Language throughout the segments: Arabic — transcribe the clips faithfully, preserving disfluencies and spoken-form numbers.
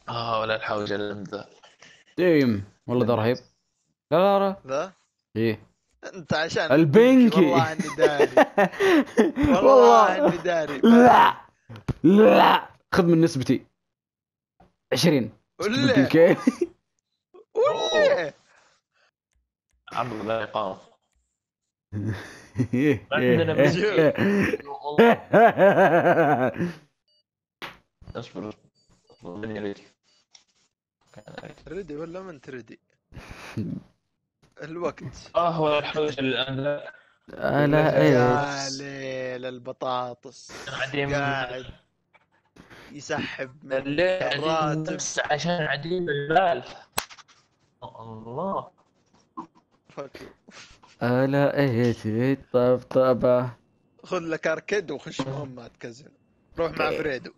اه ولا الحوجه الامذاء. ديم والله ذا رهيب. لا لا لا. ذا ايه انت عشان البنكي البنكي. والله اني داري. والله اني والله داري لا فاهم. لا، خذ من نسبتي عشرين. ولا اوكي. ولا عبد لا يقام. إيه، ما إيه، عندنا إيه، بنكي. إيه. اصبر اصبر من يريد. كان عليك. تردي ولا من تردي الوقت. اه ولا الحوجه الامذاء. انا يا ايش ليل البطاطس عديم. قاعد يسحب من ليه عديم الراتب. بس عشان عديم المال. الله. فكو. انا ايش طبطبة. خذ لك اركيد وخش مهمات كزن. روح مع فريدو.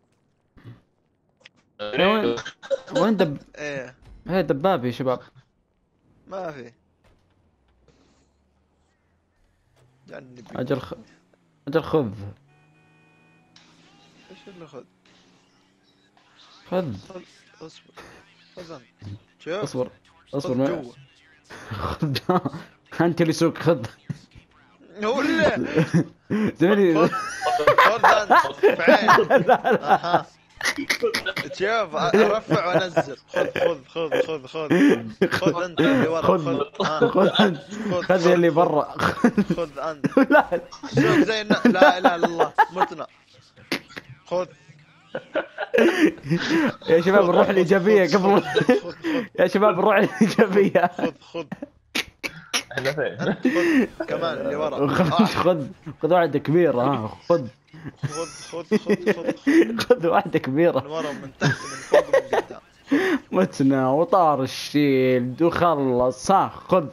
يا وين وين دب ايه هي دبابي يا شباب. ما في. جنبي. اجل خ... اجل خذ ايش اللي خذ؟ خذ خذ اصبر. خذ انت. شوف. اصبر اصبر خذ ما... جوا. خذ. انت اللي سوق خذ. ولا زميلي. خذ خذ انت بعين. اها شوف ارفع وانزل. خذ خذ خذ خذ خذ خذ انت اللي ورا. خذ خذ خذ ها. انت خذ اللي برا. خذ انت. لا سوق زي النا... لا اله الا الله متنا. خذ يا شباب الروح الإيجابية قبل. خذ خذ يا شباب الروح الإيجابية. خذ خذ احنا فين؟ انت خذ كمان اللي ورا. خذ خذ خذ واحدة كبيرة. ها خذ خذ خذ خذ خذ خذ واحدة من كبيرة. ورا ومن تحت ومن فوق ومن قدام. متنا وطار الشيلد وخلص. ها خذ.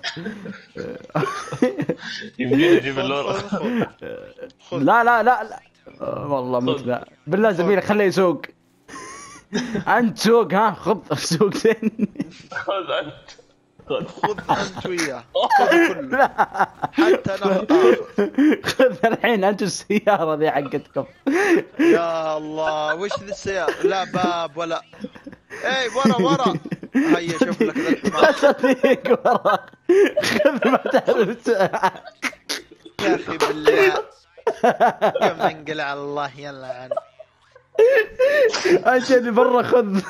يمدينا نجيب خذ اللورا. خذ خذ خذ. لا لا لا لا. آه، والله متنا بالله زميلي خليه يسوق. انت سوق. ها خذ سوق زين. خذ انت. خذ. خذ انت وياه. خذ كله حتى انا آخذ. خذ الحين انت السيارة ذي حقتكم. يا الله وش ذي السيارة. لا باب ولا. اي ورا ورا. هيا شوف لك ذا الحمار. صديق ورا. خذ ما تعرف. يا اخي بالله كم انقلع الله يلعن. انت اللي برا خذ.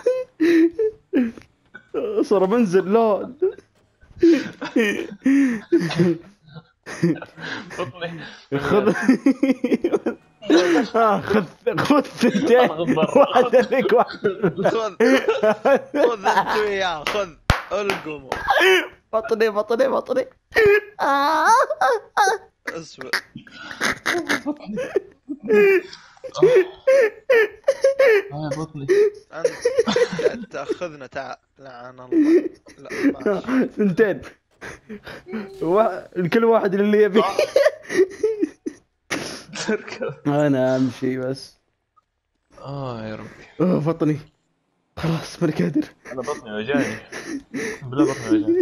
صار منزل لا. بطني. خذ. آه، خذ خذ ثنتين. واحدة لك واحدة. خذ خذ انت وياه. خذ القموا. بطني بطني بطني. اسمع اه بطني. انت قاعد تاخذنا. تعال لعن الله. لا ماشي. ثنتين. وا... الكل واحد اللي يبي. انا امشي بس. اه يا ربي. أوه، بطني خلاص ماني قادر. انا بطني وجاني. بالله بطني وجاني.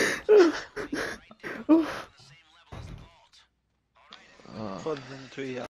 خذ انت وياه.